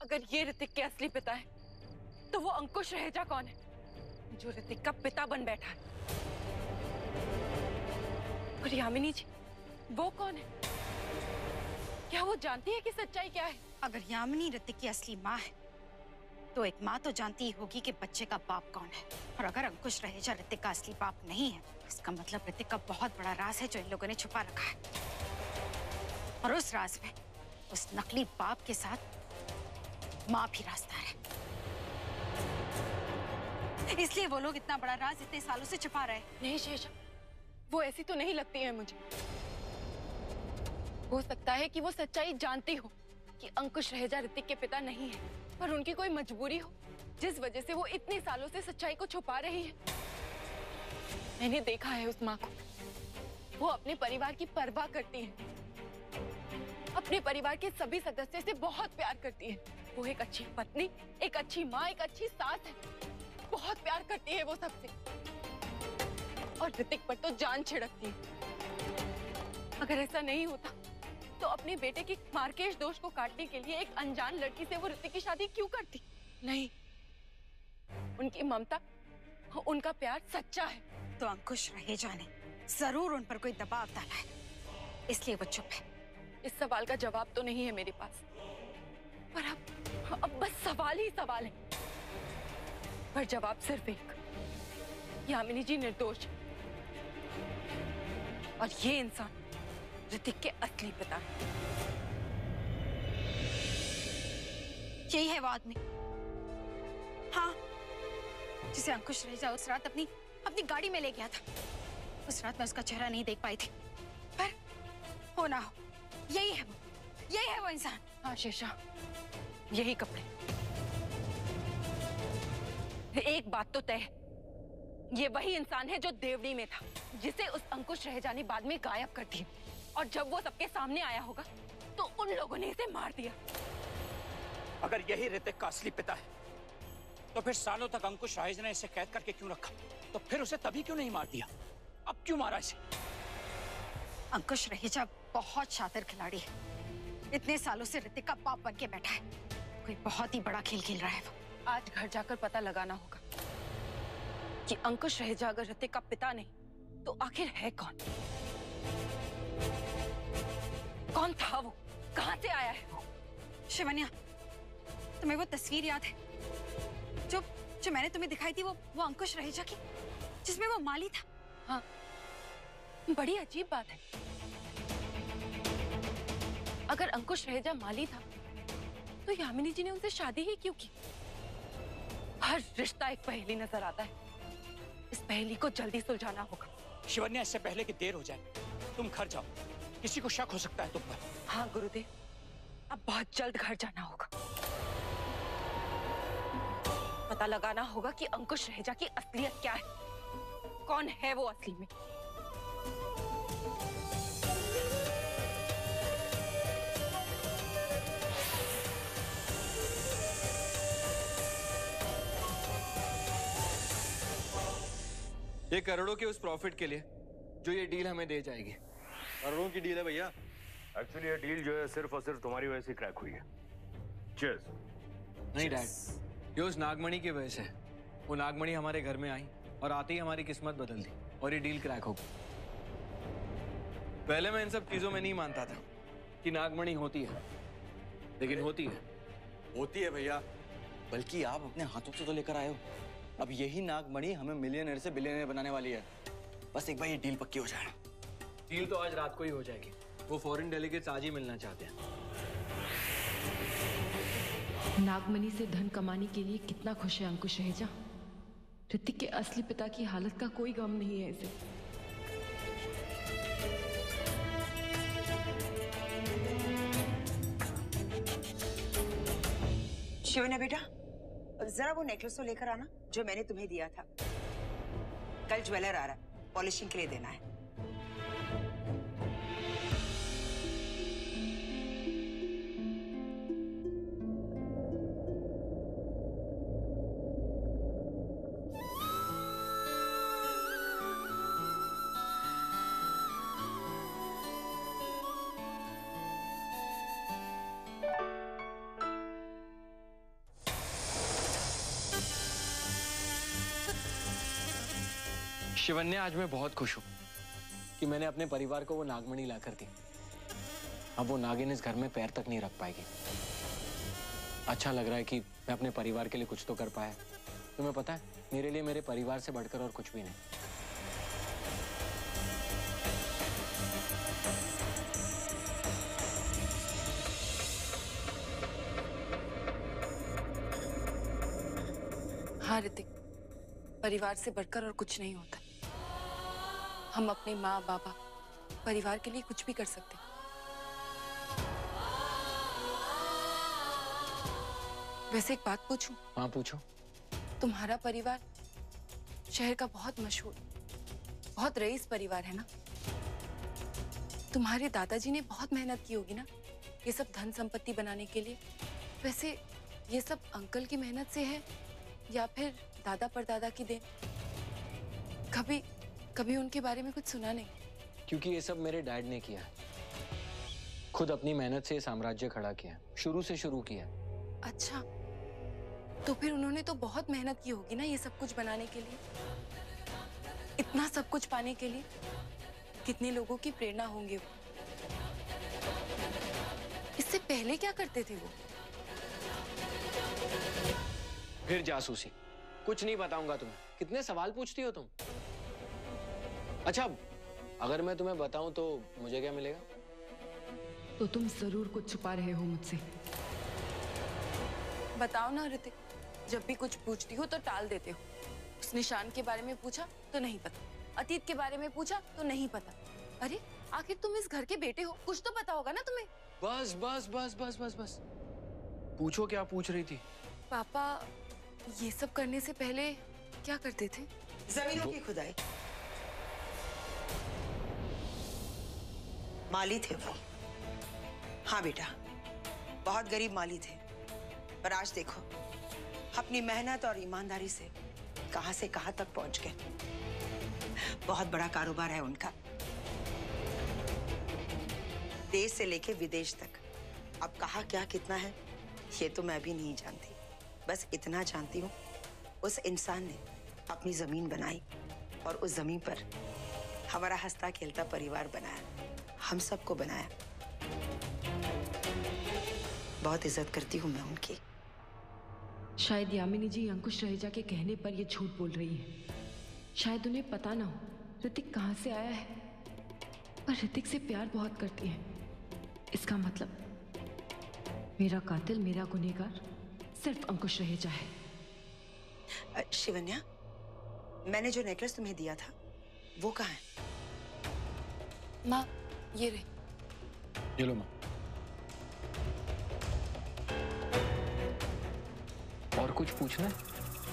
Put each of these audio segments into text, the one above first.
अगर ये ऋतिक के असली पिता है तो वो अंकुश रहेजा कौन है जो ऋतिक का पिता बन बैठा है? और यामिनी जी वो कौन है? क्या वो जानती है कि सच्चाई क्या है? अगर यामिनी ऋतिक की असली माँ है तो एक माँ तो जानती ही होगी कि बच्चे का बाप कौन है। और अगर अंकुश रहेजा ऋतिक का असली बाप नहीं है, इसका मतलब ऋतिक का बहुत बड़ा राज है जो इन लोगों ने छुपा रखा है। और उस राज में उस नकली बाप के साथ माँ भी राजदार है। इसलिए वो लोग इतना बड़ा राज इतने सालों से छुपा रहे हैं। नहीं शेषा, वो ऐसी तो नहीं लगती है मुझे। हो सकता है कि वो सच्चाई जानती हो कि अंकुश रहेजा ऋतिक के पिता नहीं है, पर उनकी कोई मजबूरी हो जिस वजह से वो इतने सालों से सच्चाई को छुपा रही है। मैंने देखा है उस माँ को, वो अपने परिवार की परवाह करती है, अपने परिवार के सभी सदस्य से बहुत प्यार करती है। वो एक अच्छी पत्नी, एक अच्छी माँ, एक अच्छी सास है। बहुत प्यार करती है वो सबसे, और ऋतिक पर तो जान छिड़कती है। अगर ऐसा नहीं होता तो अपने बेटे की मार्केश दोष को काटने के लिए एक अनजान लड़की से वो ऋतिक की शादी क्यों करती? नहीं, उनकी ममता, उनका प्यार सच्चा है। तो अंकुश रहेजा ने जरूर उन पर कोई दबाव डाला है, इसलिए वो चुप है। इस सवाल का जवाब तो नहीं है मेरे पास, पर अब बस सवाल ही सवाल है। पर जवाब सिर्फ एक, यामिनी जी निर्दोष है और ये इंसान ऋतिक के असली पिता है। यही है वो आदमी, हाँ, जिसे अंकुश रहेजा उस रात अपनी गाड़ी में ले गया था। उस रात मैं उसका चेहरा नहीं देख पाई थी, पर हो ना हो, यही है वो इंसान। हाँ शेषा, यही कपड़े। एक बात तो तय है, ये वही इंसान है जो देवड़ी में था, जिसे उस अंकुश रहेजा ने बाद में गायब कर दिया। और जब वो सबके सामने आया होगा तो उन लोगों ने इसे मार दिया। अगर यही ऋतिक का असली पिता है तो फिर सालों तक अंकुश रहेजा ने इसे कैद करके क्यों रखा? तो फिर उसे तभी क्यों नहीं मार दिया? अब क्यों मारा इसे? अंकुश रहेजा बहुत शातिर खिलाड़ी है। इतने सालों से ऋतिक का बाप बन के बैठा है। कोई बहुत ही बड़ा खेल खेल रहा है वो। आज घर जाकर पता लगाना होगा कि अंकुश रहेजा अगर ऋतिक का पिता नहीं तो आखिर है कौन? कौन था वो? कहां से आया है वो? शिवन्या, तुम्हें वो तस्वीर याद है जो मैंने तुम्हें दिखाई थी, वो अंकुश रहेजा की, जिसमें वो माली था? हाँ, बड़ी अजीब बात है। अगर अंकुश रहेजा माली था तो यामिनी जी ने उनसे शादी ही क्यों की? हर रिश्ता एक पहेली नजर आता है। इस पहेली को जल्दी सुलझाना होगा। शिवन्या, इससे पहले कि देर हो जाए तुम घर जाओ, किसी को शक हो सकता है तुम पर। हाँ गुरुदेव, अब बहुत जल्द घर जाना होगा। पता लगाना होगा कि अंकुश रहेजा की असलियत क्या है, कौन है वो असली में। ये करोड़ों के उस प्रॉफिट के लिए जो ये डील हमें दे जाएगी। करोड़ों की डील है भैया। एक्चुअली ये डील जो है सिर्फ और सिर्फ तुम्हारी वजह से क्रैक हुई है। चीयर्स। नहीं डैड, ये उस नागमणि की वजह से। वो नागमणि हमारे घर में आई और आते ही हमारी किस्मत बदल दी और ये डील क्रैक हो गई। पहले मैं इन सब चीजों में नहीं मानता था कि नागमणि होती है, लेकिन होती है। होती है भैया, बल्कि आप अपने हाथों से तो लेकर आए हो। अब यही नागमणि हमें मिलियनर से बिलियनर बनाने वाली है। बस एक बार ये डील पक्की हो जाए। डील तो आज रात को ही हो जाएगी। वो फॉरेन डेलीगेट्स आज ही मिलना चाहते हैं। नागमणि से धन कमाने के लिए कितना खुश है अंकुश रहेजा। ऋतिक के असली पिता की हालत का कोई गम नहीं है इसे। शिवन्या बेटा, जरा वो नेकलेस तो लेकर आना जो मैंने तुम्हें दिया था। कल ज्वेलर आ रहा है, पॉलिशिंग के लिए देना है। शिवन्या, आज मैं बहुत खुश हूँ कि मैंने अपने परिवार को वो नागमणि ला कर दी। अब वो नागिन इस घर में पैर तक नहीं रख पाएगी। अच्छा लग रहा है कि मैं अपने परिवार के लिए कुछ तो कर पाया। तुम्हें पता है, मेरे लिए मेरे परिवार से बढ़कर और कुछ भी नहीं। हाँ ऋतिक, परिवार से बढ़कर और कुछ नहीं होता। हम अपने माँ बाबा परिवार के लिए कुछ भी कर सकते हैं। वैसे एक बात पूछूं? हाँ पूछो। तुम्हारा परिवार शहर का बहुत मशहूर, बहुत रईस परिवार है ना? तुम्हारे दादाजी ने बहुत मेहनत की होगी ना ये सब धन संपत्ति बनाने के लिए। वैसे ये सब अंकल की मेहनत से है या फिर दादा परदादा की देन? कभी उनके बारे में कुछ सुना नहीं? क्योंकि ये सब मेरे डैड ने किया है। खुद अपनी मेहनत से साम्राज्य खड़ा किया, शुरू से शुरू किया। अच्छा, तो फिर उन्होंने तो बहुत मेहनत की होगी ना ये सब कुछ बनाने के लिए, इतना सब कुछ पाने के लिए। कितने लोगों की प्रेरणा होंगे वो। इससे पहले क्या करते थे वो? फिर जासूसी। कुछ नहीं बताऊंगा तुम्हें। कितने सवाल पूछती हो तुम? अच्छा, अगर मैं तुम्हें बताऊं तो मुझे क्या मिलेगा? तो तुम जरूर कुछ छुपा रहे हो मुझसे। बताओ ना ऋतिक, जब भी कुछ पूछती हो तो टाल देते हो। उस निशान के बारे में पूछा तो नहीं पता, अतीत के बारे में पूछा तो नहीं पता। अरे आखिर तुम इस घर के बेटे हो, कुछ तो पता होगा ना तुम्हें। बस बस बस बस बस बस, पूछो क्या पूछ रही थी? पापा ये सब करने से पहले क्या करते थे? जमीनों की खुदाई। माली थे वो। हाँ बेटा, बहुत गरीब माली थे, पर आज देखो अपनी मेहनत और ईमानदारी से कहां तक पहुंच गए। बहुत बड़ा कारोबार है उनका, देश से लेके विदेश तक। अब कहाँ क्या कितना है ये तो मैं भी नहीं जानती, बस इतना जानती हूँ उस इंसान ने अपनी जमीन बनाई और उस जमीन पर हमारा हंसता खेलता परिवार बनाया, हम सबको बनाया। बहुत इज्जत करती हूँ मैं उनकी। शायद यामिनी जी अंकुश रहेजा के कहने पर ये झूठ बोल रही है। शायद उन्हें पता ना हो ऋतिक कहाँ से आया है, पर ऋतिक से प्यार बहुत करती है। इसका मतलब मेरा कातिल, मेरा गुनहगार सिर्फ अंकुश रहेजा है। शिवन्या, मैंने जो नेकलेस तुम्हें दिया था वो कहाँ है? माँ ये रही। ये लो माँ। और कुछ पूछना है?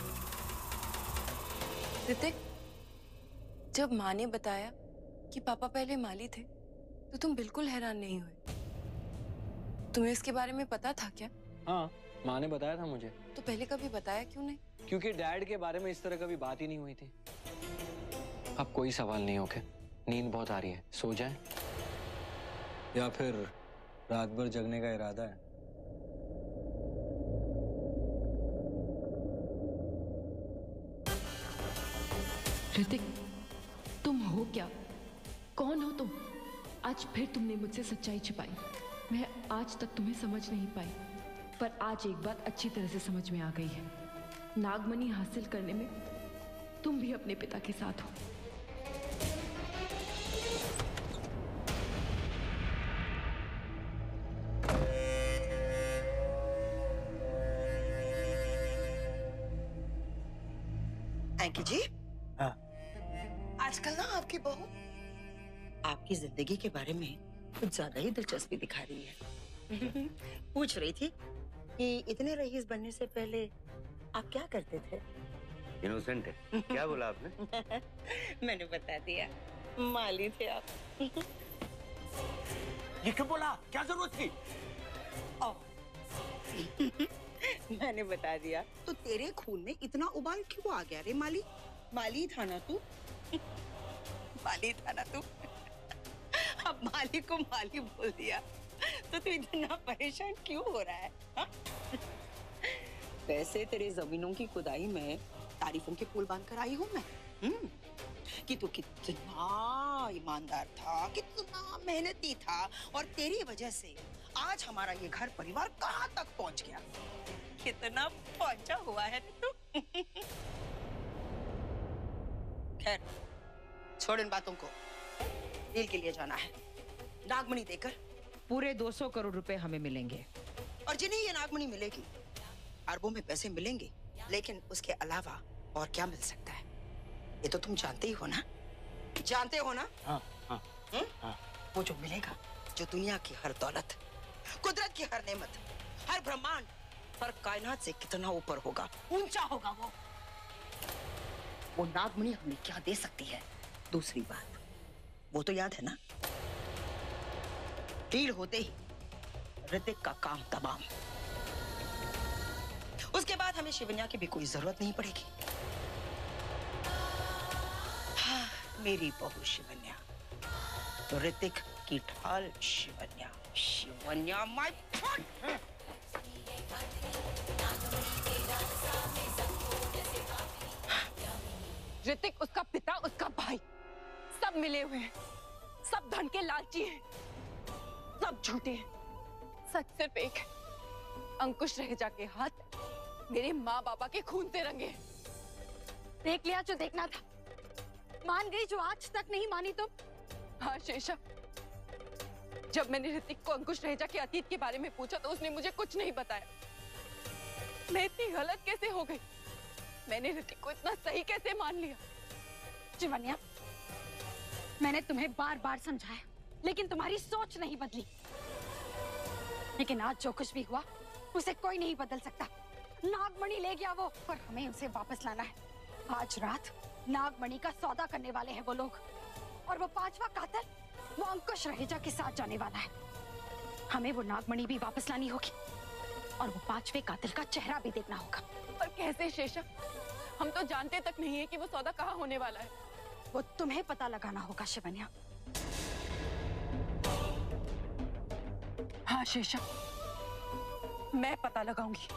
ऋतिक, जब माँ ने बताया कि पापा पहले माली थे तो तुम बिल्कुल हैरान नहीं हुए? तुम्हें इसके बारे में पता था क्या? हाँ, माँ ने बताया था मुझे। तो पहले कभी बताया क्यों नहीं? क्योंकि डैड के बारे में इस तरह कभी बात ही नहीं हुई थी। अब कोई सवाल नहीं, ओके? नींद बहुत आ रही है, सो जाएं? या फिर रात भर जगने का इरादा है? ऋतिक, तुम हो क्या? कौन हो तुम? आज फिर तुमने मुझसे सच्चाई छिपाई। मैं आज तक तुम्हें समझ नहीं पाई, पर आज एक बात अच्छी तरह से समझ में आ गई है। नागमणि हासिल करने में तुम भी अपने पिता के साथ हो। एंकी जी, हाँ। आजकल ना आपकी बहू आपकी जिंदगी के बारे में कुछ ज्यादा ही दिलचस्पी दिखा रही है। पूछ रही थी कि इतने रईस बनने से पहले आप क्या करते थे? इनोसेंट है। क्या बोला आपने? मैंने बता दिया, माली थे आप। ये क्यों बोला? क्या जरूरत थी? मैंने बता दिया तो तेरे खून में इतना उबाल क्यों आ गया रे माली? माली था ना तू? माली था ना तू? अब माली को माली बोल दिया तो तू इतना परेशान क्यों हो रहा है? हा? वैसे तेरे जमीनों की खुदाई में तारीफों के पुल बांध कर आई हूँ मैं। कि तू कितना ईमानदार था, कितना मेहनती था, और तेरी वजह से आज हमारा ये घर परिवार कहाँ तक पहुंच गया। कितना पहुंचा हुआ है तू। खैर छोड़ इन बातों को, डील के लिए जाना है। नागमणि देकर पूरे 200 करोड़ रुपए हमें मिलेंगे। और जिन्हें ये नागमणि मिलेगी अरबों में पैसे मिलेंगे, लेकिन उसके अलावा और क्या मिल सकता है ये तो तुम जानते ही हो ना, जानते हो ना? हाँ, हाँ, हाँ। वो जो मिलेगा, जो दुनिया की हर दौलत, कुदरत की हर नेमत, हर ब्रह्मांड, हर कायनात से कितना ऊपर होगा, ऊंचा होगा वो नागमणि हमें क्या दे सकती है। दूसरी बात वो तो याद है ना, डील होते ही ऋतिक का काम तमाम। उसके बाद हमें शिवन्या की भी कोई जरूरत नहीं पड़ेगी। हाँ, मेरी बहू शिवन्या तो ऋतिक की ढाल शिवन्या। शिवन्या माय ऋतिक, उसका पिता, उसका भाई, सब मिले हुए हैं, सब धन के लालची हैं, सब झूठे हैं। सच सिर्फ एक है, अंकुश रहेजा के हाथ मेरे माँ बाबा के खून से रंगे हैं। देख लिया जो देखना था, मान गई जो आज तक नहीं मानी तुम। हाँ शेषा, जब मैंने ऋतिक को अंकुश रहेजा के अतीत के बारे में पूछा तो उसने मुझे कुछ नहीं बताया। मैं इतनी गलत कैसे हो गई? मैंने ऋतिक को इतना सही कैसे मान लिया? शिवन्या, मैंने तुम्हें बार बार समझाया, लेकिन तुम्हारी सोच नहीं बदली। लेकिन आज जो कुछ भी हुआ उसे कोई नहीं बदल सकता। नागमणि ले गया वो, और हमें उसे वापस लाना है। आज रात नागमणि का सौदा करने वाले हैं वो लोग, और वो 5वां कातिल वो अंकुश रहेजा के साथ जाने वाला है। हमें वो नागमणि भी वापस लानी होगी, और वो 5वें कातिल का चेहरा भी देखना होगा। पर कैसे शेषा? हम तो जानते तक नहीं है कि वो सौदा कहाँ होने वाला है। वो तुम्हें पता लगाना होगा शिवन्या। हाँ शेषा, मैं पता लगाऊंगी।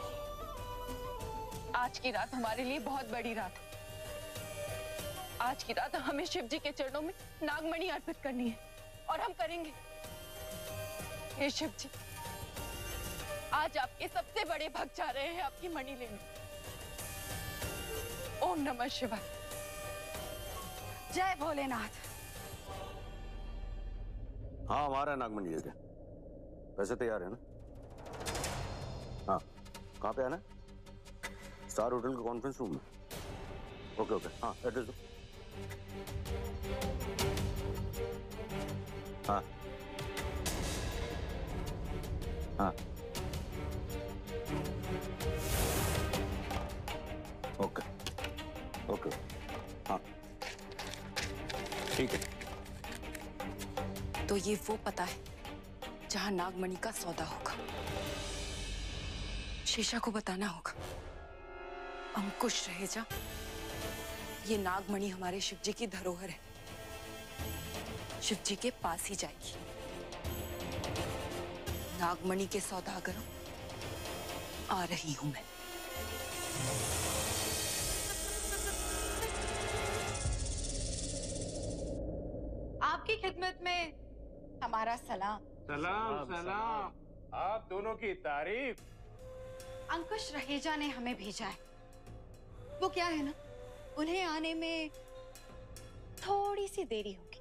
आज की रात हमारे लिए बहुत बड़ी रात है। आज की रात हमें शिव जी के चरणों में नागमणि अर्पित करनी है, और हम करेंगे। हे शिव जी, आज आपके सबसे बड़े भक्त जा रहे हैं आपकी मणि लेने। ओम नमः शिवाय। जय भोलेनाथ। हाँ, हमारा नागमणि लेके पैसे तैयार है ना? हाँ, कहाँ पे आना है? स्टार होटल के कॉन्फ्रेंस रूम में। ओके ओके, हाँ एड्रेस दो। हाँ हाँ ओके ओके, हाँ ठीक है। तो ये वो पता है जहां नागमणि का सौदा होगा। शेषा को बताना होगा, अंकुश रहेजा, ये नागमणि हमारे शिव जी की धरोहर है, शिव जी के पास ही जाएगी। नागमणि के सौदागरों, आ रही हूं मैं। आपकी खिदमत में हमारा सलाम। सलाम सलाम। आप दोनों की तारीफ। अंकुश रहेजा ने हमें भेजा है। वो क्या है ना, उन्हें आने में थोड़ी सी देरी होगी,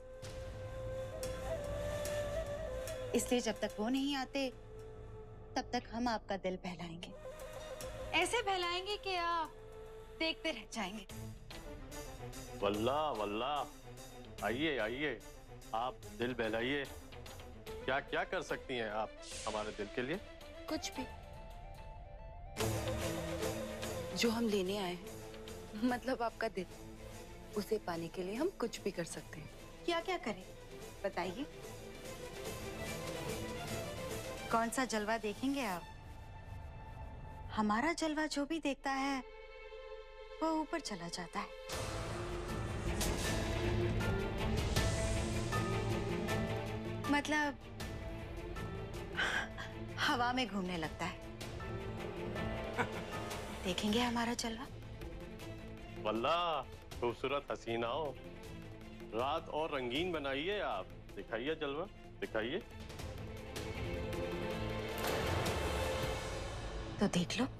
इसलिए जब तक वो नहीं आते तब तक हम आपका दिल बहलाएंगे। ऐसे बहलाएंगे कि आप देखते रह जाएंगे। वल्लाह वल्लाह, आइए आइए, आप दिल बहलाइए। क्या क्या कर सकती हैं आप हमारे दिल के लिए? कुछ भी, जो हम लेने आए हैं, मतलब आपका दिल, उसे पाने के लिए हम कुछ भी कर सकते हैं। क्या क्या करें बताइए। कौन सा जलवा देखेंगे आप? हमारा जलवा जो भी देखता है वो ऊपर चला जाता है। मतलब हवा में घूमने लगता है। देखेंगे हमारा जलवा? वल्लाह, खूबसूरत हसीनाओं, रात और रंगीन बनाइए आप, दिखाइए जलवा, दिखाइए। तो देख लो।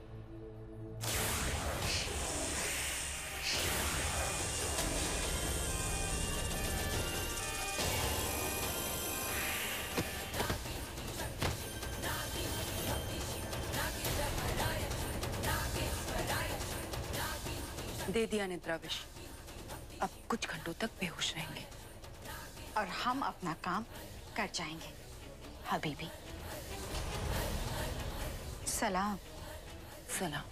दे दिया निद्राविश। अब कुछ घंटों तक बेहोश रहेंगे और हम अपना काम कर जाएंगे। हबीबी, सलाम। सलाम।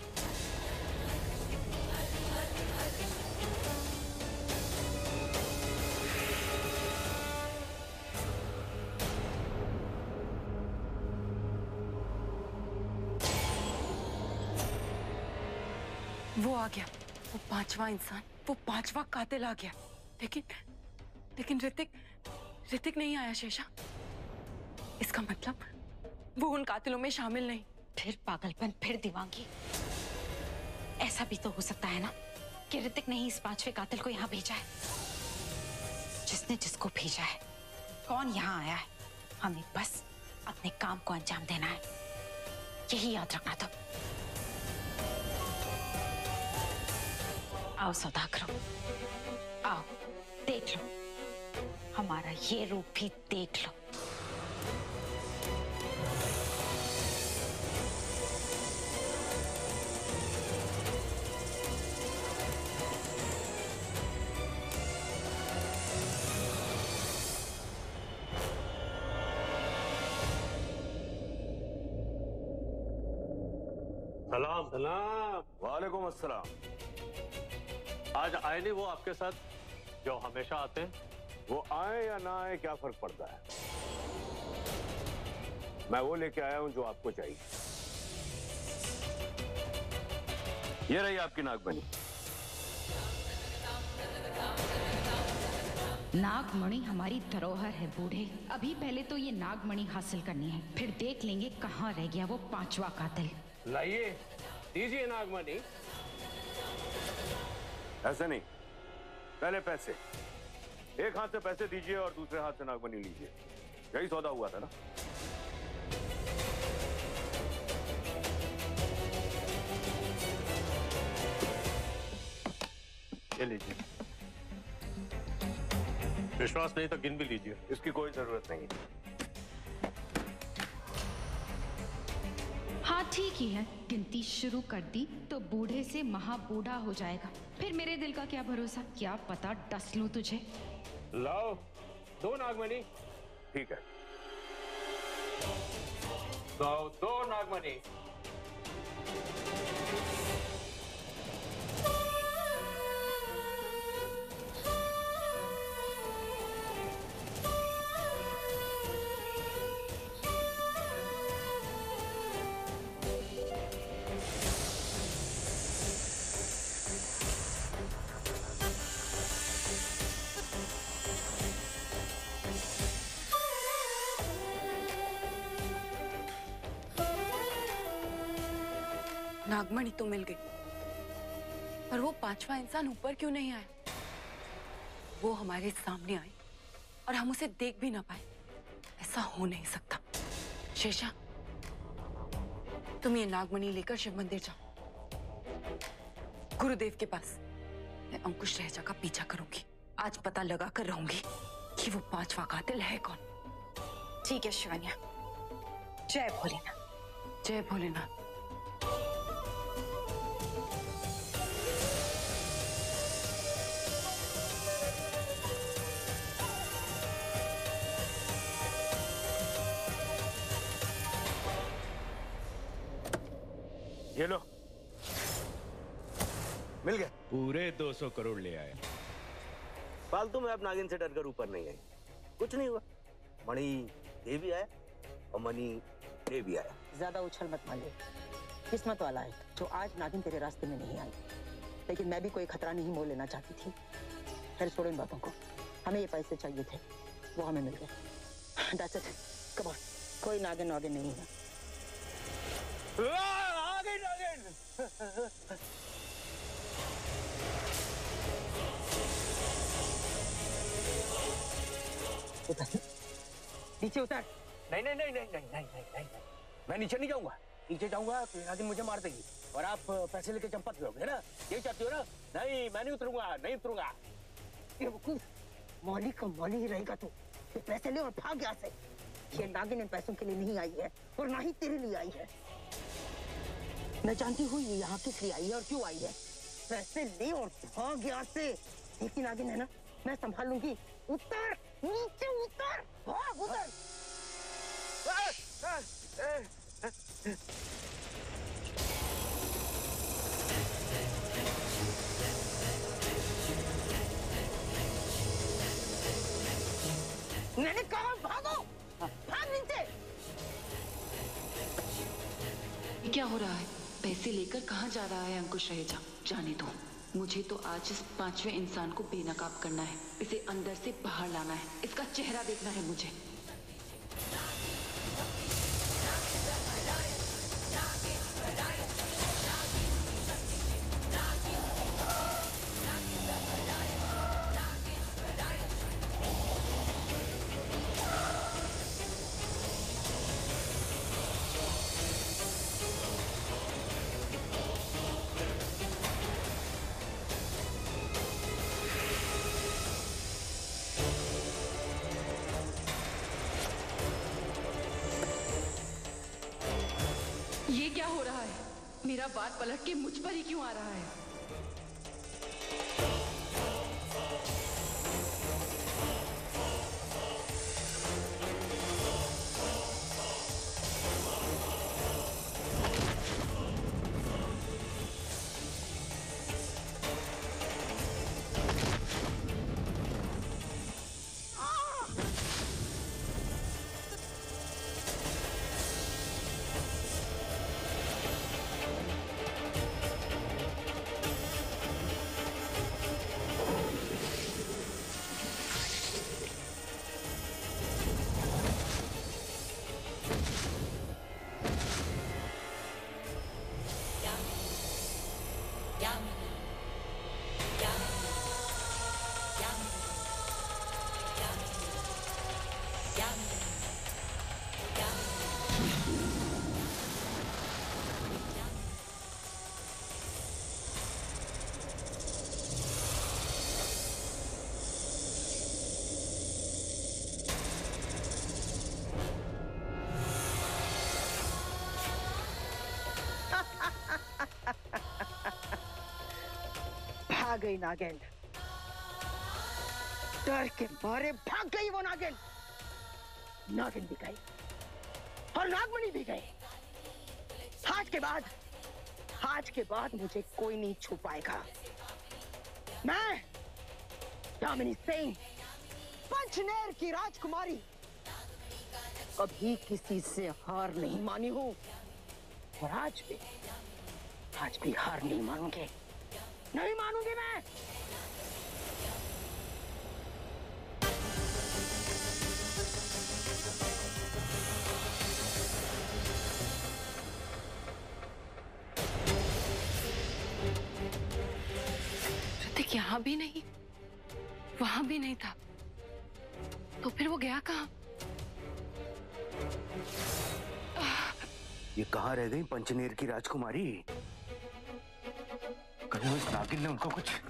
वो आ गया, वो पांचवा इंसान, वो पांचवा कातिल आ गया। लेकिन ऋतिक नहीं आया शेषा। इसका मतलब वो उन कातिलों में शामिल नहीं। फिर पागलपन, फिर दीवानगी। ऐसा भी तो हो सकता है ना कि ऋतिक ने ही इस पांचवे कातिल को यहाँ भेजा है। जिसने जिसको भेजा है, कौन यहाँ आया है, हमें बस अपने काम को अंजाम देना है। यही याद रखना। तो आओ सौदागरों, आओ देख लो, हमारा ये रूप भी देख लो। सलाम। सलाम। वालेकुम अस्सलाम। आज आए नहीं वो आपके साथ जो हमेशा आते हैं? वो आए या ना आए क्या फर्क पड़ता है? मैं वो लेके आया हूं जो आपको चाहिए। ये रही आपकी नागमणि। नागमणि हमारी धरोहर है बूढ़े। अभी पहले तो ये नागमणि हासिल करनी है, फिर देख लेंगे कहाँ रह गया वो पांचवा कातिल। लाइए, दीजिए नागमणि। ऐसे नहीं, पहले पैसे। एक हाथ से पैसे दीजिए और दूसरे हाथ से नागमणि लीजिए। यही सौदा हुआ था ना? ये लीजिए। विश्वास नहीं तो गिन भी लीजिए। इसकी कोई जरूरत नहीं है। हाँ ठीक ही है, गिनती शुरू कर दी तो बूढ़े से महाबूढ़ा हो जाएगा। फिर मेरे दिल का क्या भरोसा, क्या पता डस लूं तुझे। लाओ, दो नागमणि। ठीक है। लाओ, दो नागमणि। नागमणि तो मिल गई, पर वो पांचवा इंसान ऊपर क्यों नहीं आया? वो हमारे सामने आए और हम उसे देख भी ना पाए। ऐसा हो नहीं सकता। शेषा, तुम ये नागमणि लेकर शिव मंदिर जाओ, गुरुदेव के पास। मैं अंकुश रहेजा का पीछा करूंगी। आज पता लगा कर रहूंगी कि वो पांचवा कातिल है कौन। ठीक है शिवन्या। जय भोलेनाथ। जय भोलेनाथ। ये लो, मिल गया। पूरे 200 करोड़ ले आए। फालतू में आप नागिन से डरकर ऊपर नहीं आई। कुछ नहीं हुआ। मणि दे भी आया और मणि दे भी आया। ज्यादा उछल मत मारिए। किस्मत वाला है जो आज नागिन तेरे रास्ते में नहीं आई। लेकिन मैं भी कोई खतरा नहीं मोल लेना चाहती थी। खैर छोड़ो इन बातों को। हमें ये पैसे चाहिए थे, वो हमें मिल गए। That's it. Come on. कोई नागिन वागिन नहीं है। नीचे उतर। नहीं नहीं नहीं नहीं नहीं नहीं नहीं नहीं नहीं। मैं नीचे नहीं जाऊंगा। नीचे जाऊंगा तो नागिन मुझे मार देगी और आप पैसे लेके चंपत रहोगे, है ना? यही चाहती हो ना? नहीं, मैं नहीं उतरूंगा, नहीं उतरूंगा। बेवकूफ, मौली का मौली ही रहेगा तू। ये पैसे ले और भाग यहाँ से। ये नागिन इन पैसों के लिए नहीं आई है और ना ही तेरे लिए आई है। मैं जानती हूँ ये यहाँ किस लिए आई है और क्यों आई है। पैसे ले और भाग यहाँ से। देखी नागिन है ना, मैं संभाल लूंगी। उतर, नीचे उतर, भाग उतर। मैंने कहा भागो, भाग नीचे। ये क्या हो रहा है? पैसे लेकर कहाँ जा रहा है अंकुश रहेजा? जाने दो, मुझे तो आज इस 5वें इंसान को बेनकाब करना है। इसे अंदर से बाहर लाना है, इसका चेहरा देखना है मुझे। ये क्या हो रहा है? मेरा बात पलट के मुझ पर ही क्यों आ रहा है? भाग गई नागिन, डर के मारे भाग गई वो नागिन। नागिन भी गई और नागमणि भी गई। आज के बाद मुझे कोई नहीं छू पाएगा। मैं यामिनी सिंह, पंचनेर की राजकुमारी, कभी किसी से हार नहीं मानी हूं और आज भी हार नहीं मानूंगी, नहीं मानूंगी मैं। ऋतिक यहाँ भी नहीं, वहां भी नहीं था, तो फिर वो गया कहाँ? ये कहाँ रह गई पंचनेर की राजकुमारी? कहीं उस नागिन ने उनको कुछ...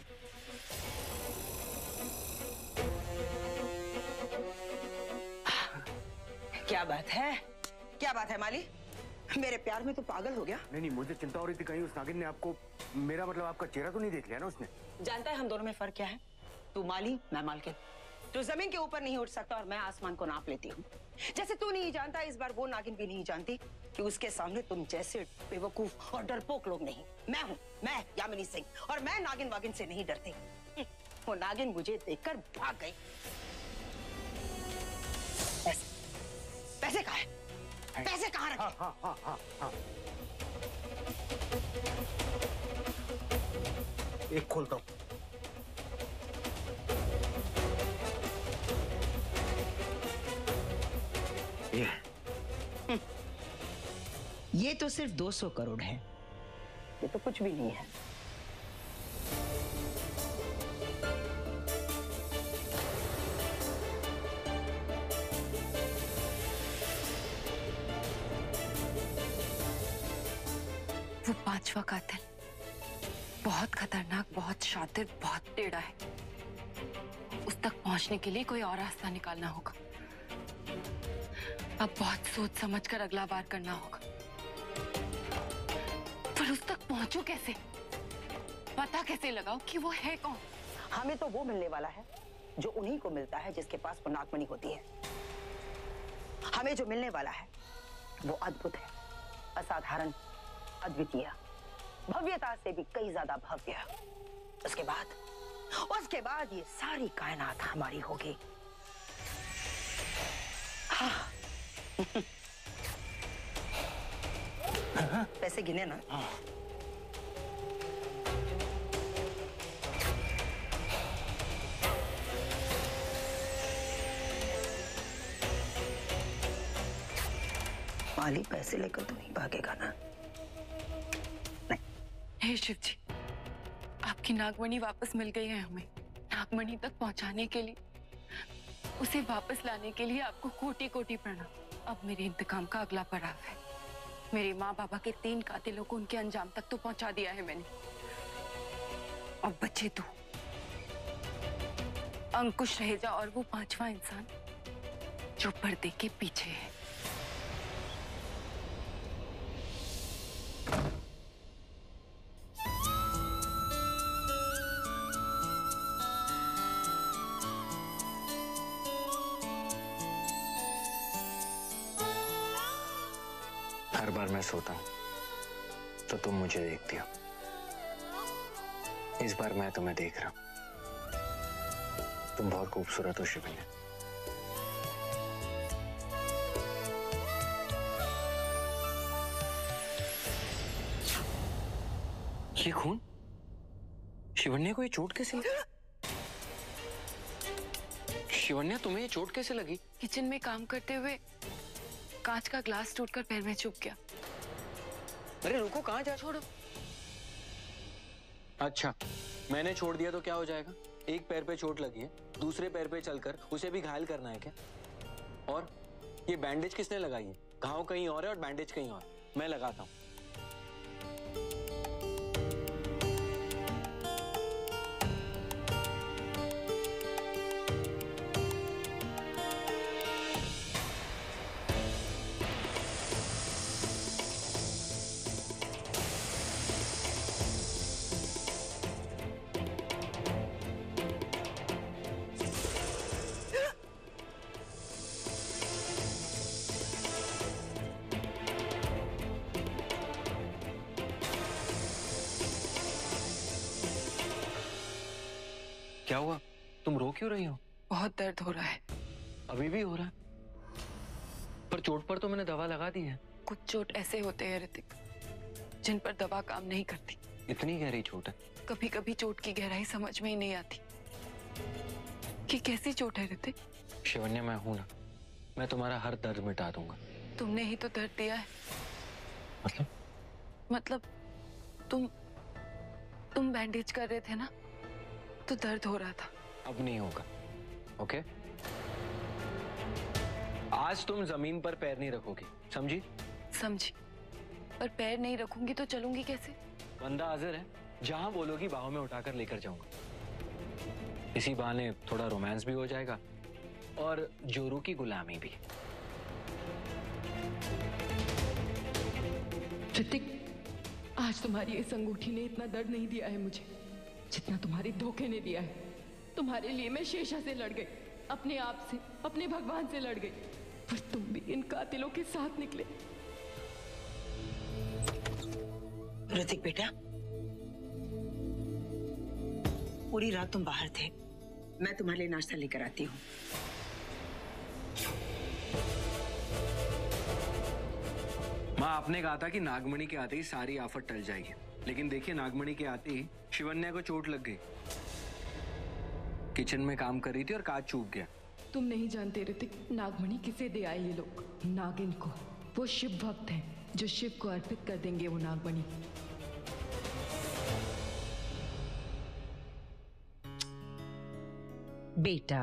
क्या बात है माली? मेरे प्यार में तो पागल हो गया। नहीं, मुझे चिंता हो रही थी कहीं उस नागिन ने आपको, मेरा मतलब आपका चेहरा तो नहीं देख लिया ना उसने? जानता है हम दोनों में फर्क क्या है? तू माली, मैं मालकिन। तू जमीन के ऊपर नहीं उठ सकता और मैं आसमान को नाप लेती हूँ। जैसे तू नहीं जानता, इस बार वो नागिन भी नहीं जानती कि उसके सामने तुम जैसे बेवकूफ और डरपोक लोग नहीं। मैं हूँ, मैं यामिनी सिंह, और मैं नागिन वागिन से नहीं डरती। वो नागिन मुझे देखकर भाग गई। पैसे कहाँ है? पैसे कहाँ रखे? हाँ। एक खोलता हूँ। ये तो सिर्फ 200 करोड़ है। ये तो कुछ भी नहीं है। वो पांचवा कातिल बहुत खतरनाक, बहुत शातिर, बहुत टेढ़ा है। उस तक पहुंचने के लिए कोई और रास्ता निकालना होगा। अब बहुत सोच समझकर अगला वार करना होगा। पर उस तक पहुंचूं कैसे? पता कैसे लगाओ कि वो है कौन? हमें तो वो मिलने वाला है जो उन्हीं को मिलता है जिसके पास वो नागमणि होती है। हमें जो मिलने वाला है वो अद्भुत है, असाधारण, अद्वितीय, भव्यता से भी कई ज्यादा भव्य। उसके बाद ये सारी कायनात हमारी होगी। हाँ। पैसे गिने ना? माली, पैसे लेकर तो नहीं भागेगा ना? नहीं। हे शिव जी, आपकी नागमणि वापस मिल गई है हमें। नागमणि तक पहुंचाने के लिए, उसे वापस लाने के लिए आपको कोटि कोटि प्रणाम। अब मेरे इंतकाम का अगला पड़ाव है। मेरे माँ बाबा के 3 कातिलों को उनके अंजाम तक तो पहुंचा दिया है मैंने। अब बचे 2, अंकुश रहेजा और वो 5वां इंसान जो पर्दे के पीछे है। हर बार मैं सोता हूं तो तुम मुझे देखती हो। इस बार मैं तुम्हें देख रहा हूं। तुम बहुत खूबसूरत हो शिवन्या। ये खून? शिवन्या को ये चोट कैसे लगी? शिवन्या, तुम्हें ये चोट कैसे लगी? किचन में काम करते हुए कांच का ग्लास टूटकर पैर में चुभ गया। अरे रुको, कहाँ जा? छोड़ो। अच्छा, मैंने छोड़ दिया तो क्या हो जाएगा? एक पैर पे चोट लगी है, दूसरे पैर पे चलकर उसे भी घायल करना है क्या? और ये बैंडेज किसने लगाई है? घाव कहीं और है और बैंडेज कहीं और। मैं लगाता हूँ। क्या हुआ? तुम रो क्यों रही हो? बहुत दर्द हो रहा है। अभी भी हो रहा है? पर चोट पर तो मैंने दवा लगा दी है। कुछ चोट ऐसे होते हैं ऋतिक, जिन पर दवा काम नहीं करती। इतनी गहरी चोट है? कभी कभी चोट की गहराई समझ में ही नहीं आती कि कैसी चोट है ऋतिक। शिवन्या, मैं हूं ना, मैं तुम्हारा हर दर्द मिटा दूंगा। तुमने ही तो दर्द दिया है। मतलब तुम बैंडेज कर रहे थे ना, तो दर्द हो रहा था। अब नहीं होगा, ओके? आज तुम जमीन पर पैर नहीं रखोगी, समझी? समझी, पर पैर नहीं रखूंगी तो चलूंगी कैसे? बंदा हाजिर है, जहां बोलोगी बाहों में उठाकर लेकर जाऊंगा। इसी बहाने थोड़ा रोमांस भी हो जाएगा और जोरू की गुलामी भी। ऋतिक, आज तुम्हारी इस अंगूठी ने इतना दर्द नहीं दिया है मुझे जितना तुम्हारे धोखे ने दिया है। तुम्हारे लिए मैं शेषा से लड़ गई, अपने आप से, अपने भगवान से लड़ गई, पर तुम भी इन कातिलों के साथ निकले। ऋतिक बेटा, पूरी रात तुम बाहर थे। मैं तुम्हारे लिए नाश्ता लेकर आती हूँ। माँ, आपने कहा था कि नागमणि के आते ही सारी आफत टल जाएगी, लेकिन देखिए नागमणि के आते ही शिवन्या को चोट लग गई। किचन में काम कर रही थी और कांच चूक गया। तुम नहीं जानते ऋतिक, नागमणि किसे दे आए ये लोग? नागिन को। वो शिव भक्त हैं जो शिव को अर्पित कर देंगे वो नागमणि। बेटा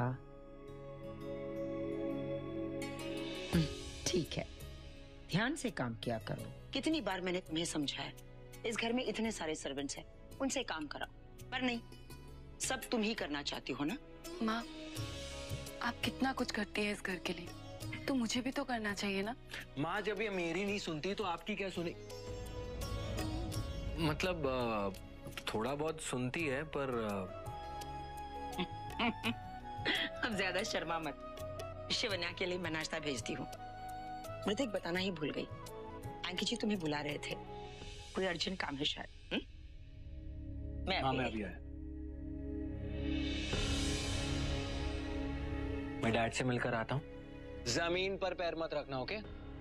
ठीक है, ध्यान से काम किया करो। कितनी बार मैंने तुम्हें समझाया इस घर में इतने सारे सर्वेंट्स हैं, उनसे काम कराओ। पर नहीं, सब तुम ही करना चाहती हो ना। माँ, आप कितना कुछ करती है इस घर के लिए, तो मुझे भी तो करना चाहिए ना। माँ, जब ये मेरी नहीं सुनती तो आपकी क्या सुनी? मतलब थोड़ा बहुत सुनती है, पर अब ज्यादा शर्मा मत। शिवन्या के लिए मैं नाश्ता भेजती हूँ। ऋतिक बताना ही भूल गई, आंकी जी तुम्हें बुला रहे थे, कोई अर्जेंट काम है शायद। मैं अभी आया। मैं डैड से मिलकर आता हूँ। जमीन पर पैर मत रखना, ओके?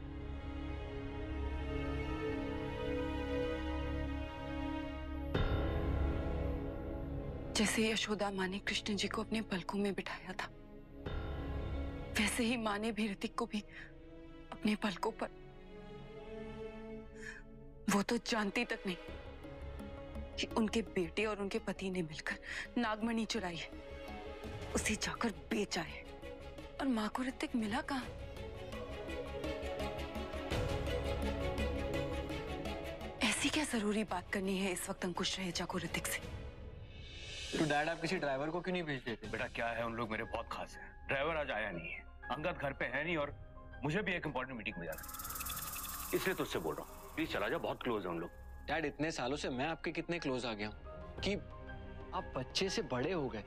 जैसे यशोदा माँ ने कृष्ण जी को अपने पलकों में बिठाया था, वैसे ही माँ ने भी ऋतिक को भी अपने पलकों पर। वो तो जानती तक नहीं कि उनके बेटे और उनके पति ने मिलकर नागमणि चुराई है, उसे जाकर बेच आए। और माँ को ऋतिक मिला कहाँ? ऐसी क्या जरूरी बात करनी है इस वक्त अंकुश रहेजा को ऋतिक से? तो डैड, आप किसी ड्राइवर को क्यों नहीं भेज देते? बेटा क्या है, उन लोग मेरे बहुत खास हैं। ड्राइवर आज आया नहीं है, अंगद घर पे है नहीं, और मुझे भी एक इंपॉर्टेंट मीटिंग में जाना है, इसलिए तुझसे बोल रहा हूँ, प्लीज चला जा, बहुत क्लोज है उन लोग। डैड, इतने सालों से मैं आपके कितने क्लोज आ गया हूँ कि आप बच्चे से बड़े हो गए,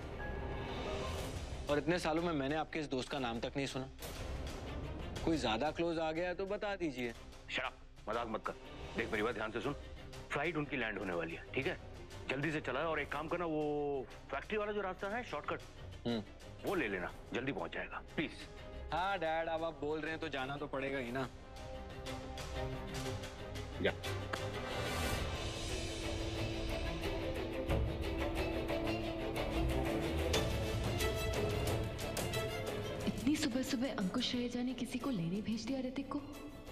और इतने सालों में मैंने आपके इस दोस्त का नाम तक नहीं सुना। कोई ज्यादा क्लोज आ गया है तो बता दीजिए। शराब, मजाक मत कर। देख मेरी बात ध्यान से सुन, फ्लाइट उनकी लैंड होने वाली है, ठीक है? जल्दी से चला, और एक काम करना, वो फैक्ट्री वाला जो रास्ता है शॉर्टकट, वो ले लेना, जल्दी पहुंच जाएगा, प्लीज। हाँ डैड, अब आप बोल रहे हैं तो जाना तो पड़ेगा ही ना। या। इतनी सुबह सुबह अंकुश रहेजा ने किसी को लेने भेज दिया ऋतिक को।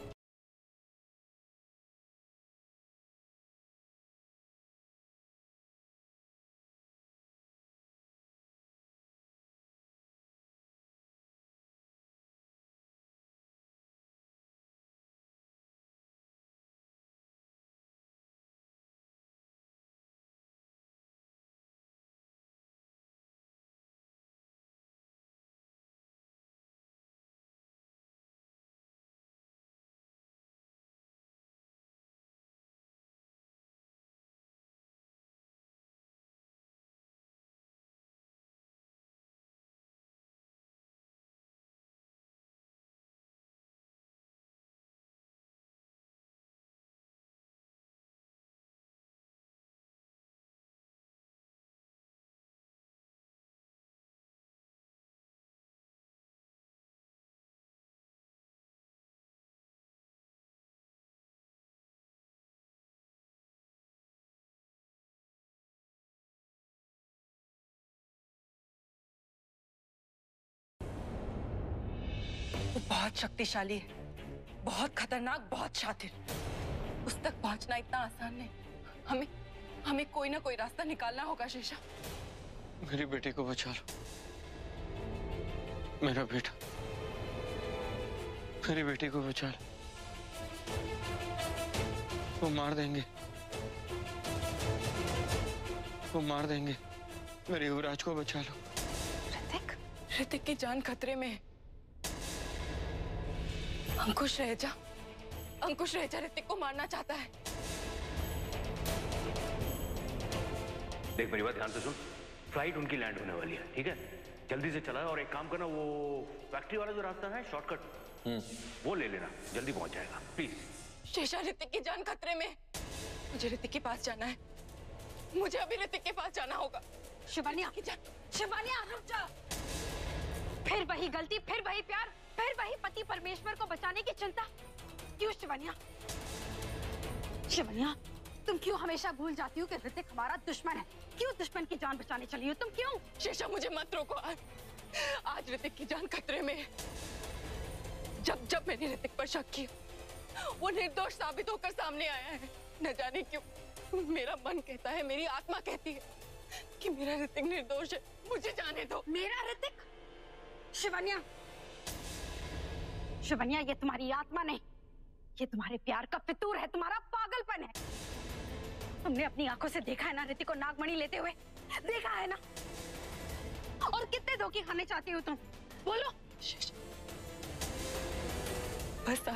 वो बहुत शक्तिशाली है, बहुत खतरनाक, बहुत शातिर। उस तक पहुंचना इतना आसान नहीं। हमें कोई ना कोई रास्ता निकालना होगा शेषा। मेरी बेटी को बचा लो, मेरा बेटा, मेरी बेटी को बचा लो। वो मार देंगे, वो मार देंगे। मेरे युवराज को बचा लो। ऋतिक की जान खतरे में है। अंकुश रहेजा ऋतिक को मारना चाहता है। देख मेरी बात ध्यान से सुन, फ्लाइट उनकी लैंड होने वाली है, ठीक है? जल्दी से चला, और एक काम करना, वो फैक्ट्री वाला जो रास्ता है शॉर्टकट, वो ले लेना, जल्दी पहुंच जाएगा, प्लीज। शेषा, ऋतिक की जान खतरे में। मुझे ऋतिक के पास जाना है, मुझे अभी ऋतिक के पास जाना होगा। शिवानिया, शिवानिया रुक जा। फिर वही गलती, फिर वही प्यार, फिर वही पति परमेश्वर को बचाने की चिंता। क्यों शिवानिया? शिवानिया, तुम क्यों हमेशा भूल जाती हो कि ऋतिक हमारा दुश्मन है? क्यों दुश्मन की जान बचाने चली हो तुम? क्यों? शेषा, मुझे मत रोको। आज ऋतिक की जान खतरे में है। जब जब मैंने ऋतिक पर शक किया, वो निर्दोष साबित होकर सामने आया है। न जाने क्यों मेरा मन कहता है, मेरी आत्मा कहती है कि मेरा ऋतिक निर्दोष है। मुझे जाने दो। मेरा ऋतिक? शिवानिया, शिवानिया, ये तुम्हारी आत्मा नहीं, ये तुम्हारे प्यार का फितूर है, तुम्हारा पागलपन है। हमने अपनी आंखों से देखा है ना ऋतिक को नागमणि लेते हुए, देखा है ना। और कितने धोखे खाने चाहती हो तुम, बोलो। बस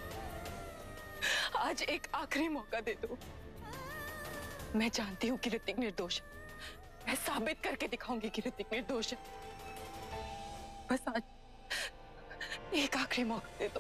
आज एक आखिरी मौका दे दो। मैं जानती हूँ कि ऋतिक निर्दोष है, मैं साबित करके दिखाऊंगी कि ऋतिक निर्दोष है। बस आज एक आखिरी मौका दे दो।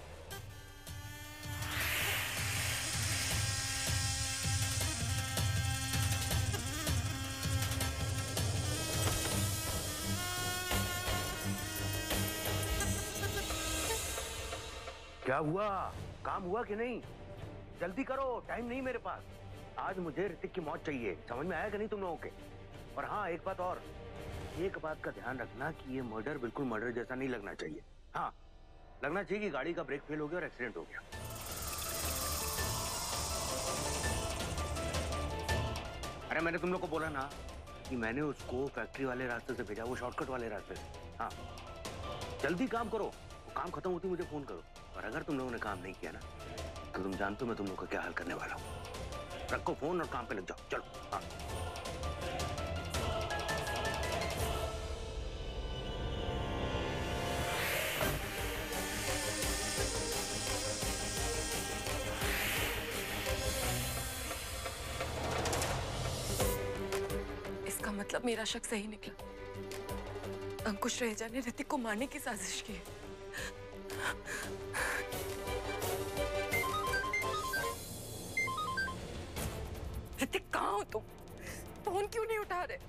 क्या हुआ? काम हुआ कि नहीं? जल्दी करो, टाइम नहीं मेरे पास। आज मुझे ऋतिक की मौत चाहिए। समझ में आया कि नहीं तुम लोगों के? और हाँ, एक बात और, एक बात का ध्यान रखना कि ये मर्डर बिल्कुल मर्डर जैसा नहीं लगना चाहिए। हाँ, लगना चाहिए कि गाड़ी का ब्रेक फेल हो गया और एक्सीडेंट हो गया। अरे मैंने तुम लोग को बोला ना कि मैंने उसको फैक्ट्री वाले रास्ते से भेजा, वो शॉर्टकट वाले रास्ते से। हाँ, जल्दी काम करो, वो काम खत्म होती मुझे फोन करो। और अगर तुम लोगों ने काम नहीं किया ना, तो तुम जानते हो मैं तुम लोगों का क्या हाल करने वाला हूँ। रखो फोन और काम पे लग जाओ, चलो। हाँ। इसका मतलब मेरा शक सही निकला। अंकुश रहेजा ने ऋतिक को मारने की साजिश की है। ऋतिक, कहाँ हो तुम? फोन क्यों नहीं उठा रहे?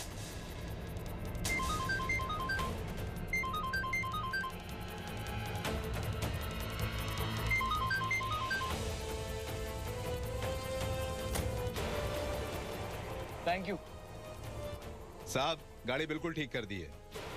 थैंक यू साहब, गाड़ी बिल्कुल ठीक कर दी है।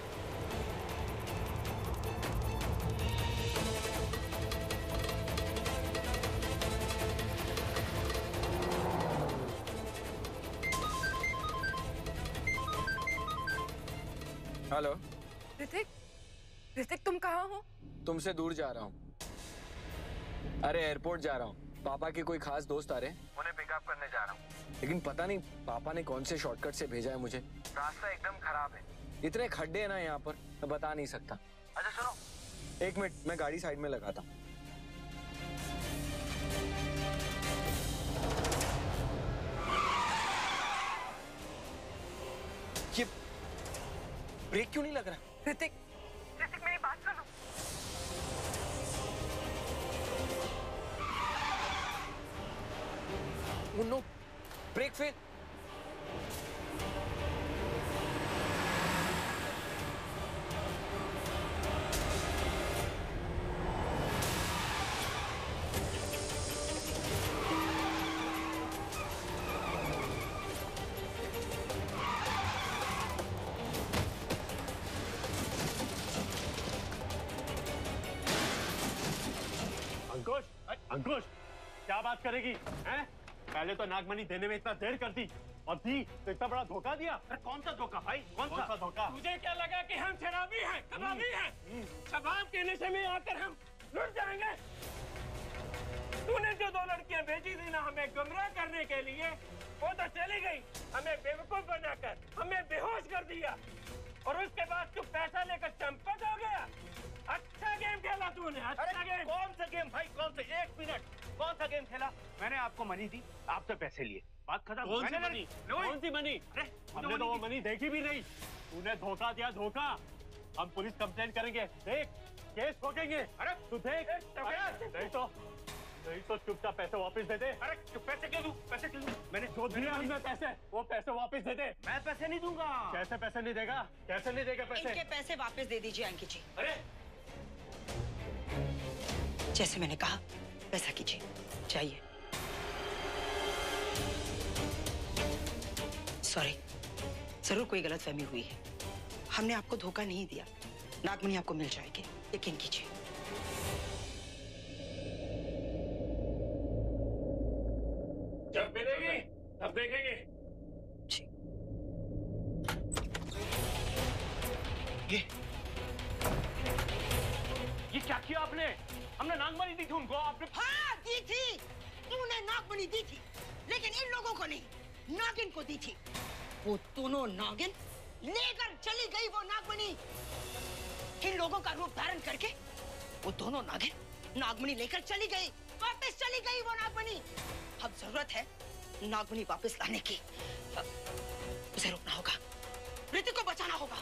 हेलो ऋतिक, ऋतिक तुम कहाँ हो? तुमसे दूर जा रहा हूँ। अरे एयरपोर्ट जा रहा हूँ, पापा के कोई खास दोस्त आ रहे हैं, उन्हें पिकअप करने जा रहा हूँ। लेकिन पता नहीं पापा ने कौन से शॉर्टकट से भेजा है मुझे। रास्ता एकदम खराब है, इतने खड्डे हैं ना यहाँ पर, मैं बता नहीं सकता। अच्छा सुनो, एक मिनट, मैं गाड़ी साइड में लगाता हूँ। ये ब्रेक क्यों नहीं लग रहा? ऋतिक, ऋतिक मेरी बात सुनो। Munro, brake fail. अंकुश, क्या बात करेगी? हैं? पहले तो नागमणि देने में इतना देर कर दी, और दी तो इतना बड़ा धोखा दिया। अरे कौन सा धोखा भाई? कौन सा धोखा? मुझे क्या लगा कि हम शराबी हैं, कबाबी हैं? शबाब के नशे में आकर हम लुट जाएंगे। तूने जो 2 लड़कियां भेजी थी ना हमें गुमराह करने के लिए, वो तो चली गई, हमें बेवकूफ बनाकर हमें बेहोश कर दिया, और उसके बाद तू पैसा लेकर चंपत हो गया। अच्छा गेम खेला तूने, अच्छा गेम। कौन सा गेम भाई? कौन सा? 1 मिनट, कौन सा गेम खेला? मैंने आपको मनी दी, आपसे पैसे लिए, बात खत्म। कौन सी मनी? कौन सी मनी? अरे हमने तो वो मनी देखी भी नहीं। तूने धोखा दिया, धोखा। हम पुलिस कंप्लेंट करेंगे, देख केस ठोकेंगे। अरे तू देख, नहीं तो चुपचाप पैसे वापस दे दे। अरे पैसे क्यों दूं? पैसे क्यों दूं? मैंने जो दिया हमने पैसे, वो पैसे वापस दे दे। मैं पैसे नहीं दूंगा। कैसे पैसे नहीं देगा? कैसे नहीं देगा पैसे? इनके पैसे वापस दे दीजिए अंकित जी। अरे जैसे मैंने कहा वैसा कीजिए, चाहिए। सॉरी, जरूर कोई गलतफहमी हुई है। हमने आपको धोखा नहीं दिया, नागमणि आपको मिल जाएगी, यकीन कीजिए। जब मिलेगी तब देखेंगे। ये क्या किया आपने? हमने नागमणि दी थी उनको, आपने। हाँ दी थी, तूने नागमणि दी थी, लेकिन इन लोगों को नहीं। नागिन को दी थी। वो दोनों नागिन लेकर चली गई वो नागमणि। इन लोगों का रूप धारण करके वो दोनों नागिन नागमणि लेकर चली गई, वापस चली गई वो नागमणि। अब जरूरत है नागमणि वापस लाने की। उसे रोकना होगा, ऋतिक को बचाना होगा।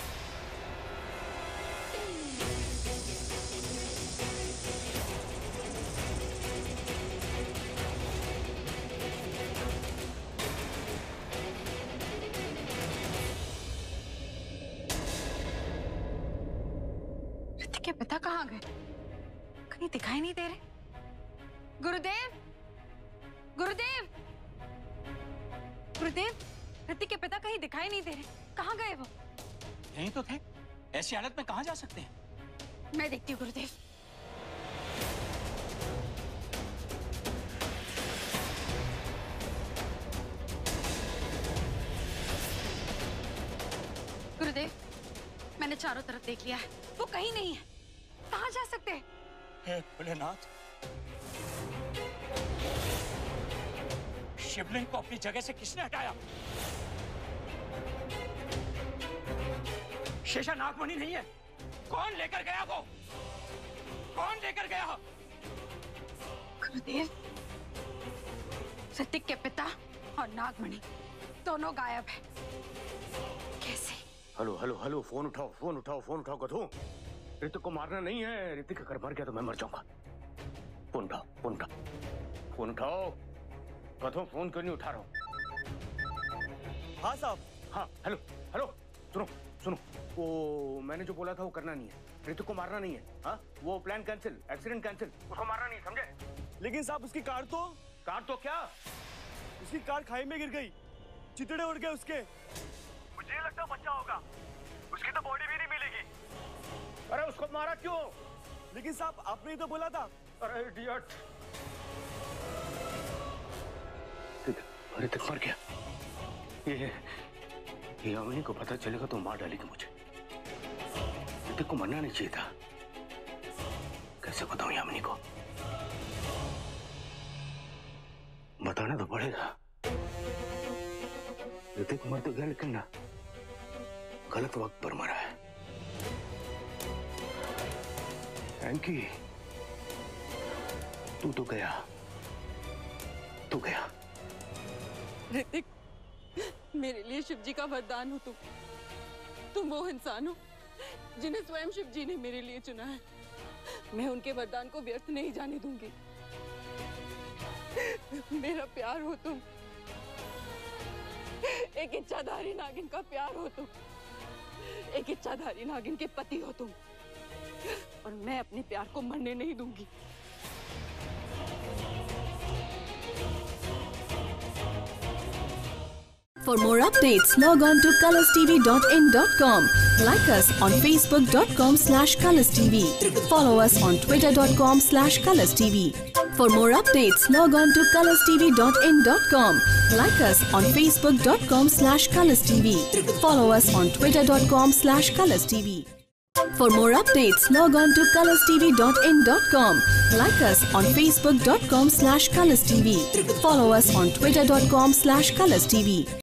ऋतिक के पिता कहाँ गए? कहीं दिखाई नहीं दे रहे। गुरुदेव, गुरुदेव, गुरुदेव, ऋतिक के पिता कहीं दिखाई नहीं दे रहे। कहाँ गए वो? यहीं तो थे। ऐसी हालत में कहाँ जा सकते हैं? मैं देखती हूँ गुरुदेव। गुरुदेव, मैंने चारों तरफ देख लिया है, वो कहीं नहीं है। कहाँ जा सकते हैं? हे भोलेनाथ, शिवलिंग को अपनी जगह से किसने हटाया? शेषा नागमणि नहीं है। कौन लेकर गया वो? कौन लेकर गया? गुरुदेव, ऋतिक के पिता और नागमणि दोनों गायब है। कैसे? हेलो हेलो हेलो, फोन उठाओ, फोन उठाओ, फोन उठाओ। कथू, ऋतिक को मारना नहीं है। ऋतिक अगर मर गया तो मैं मर जाऊंगा। फोन उठाओ, फोन उठाओ, फोन उठाओ। कथू, फोन क्यों नहीं उठा रहा हूँ? हाँ साहब। हाँ, हेलो हेलो, सुनो सुनो, वो मैंने जो बोला था वो करना नहीं है। ऋतिक को मारना नहीं है। हाँ, वो प्लान कैंसिल, एक्सीडेंट कैंसिल, उसको मारना नहीं, समझे? लेकिन साहब उसकी कार तो क्या? उसकी कार खाई में गिर गई, चितड़े उड़ गए उसके। मुझे लगता बच्चा होगा, उसकी तो बॉडी भी नहीं मिलेगी। अरे उसको मारा क्यों? लेकिन साहब आपने ही तो बोला था। अरे इडियट, ऋतिक मर गया। ये यामिनी को पता चलेगा तो मार डालेगी मुझे। ऋतिक को मरना नहीं चाहिए था। कैसे बताऊं यामिनी को? बताना तो पड़ेगा। ऋतिक मर तो गया, लेकिन ना गलत वक्त पर मरा है। एंकी, तू तो गया, तू गया। ऋतिक, मेरे लिए शिव जी का वरदान हो तुम। तुम वो इंसान हो जिन्हें स्वयं शिव जी ने मेरे लिए चुना है। मैं उनके वरदान को व्यर्थ नहीं जाने दूंगी। मेरा प्यार हो तुम, एक इच्छाधारी नागिन का प्यार हो तुम, एक इच्छाधारी नागिन के पति हो तुम, और मैं अपने प्यार को मरने नहीं दूंगी। For more updates, log on to colorstv.in.com. Like us on facebook.com/colorstv. Follow us on twitter.com/colorstv. For more updates, log on to colorstv.in.com. Like us on facebook.com/colorstv. Follow us on twitter.com/colorstv. For more updates, log on to colorstv.in.com. Like us on facebook.com/colorstv. Follow us on twitter.com/colorstv.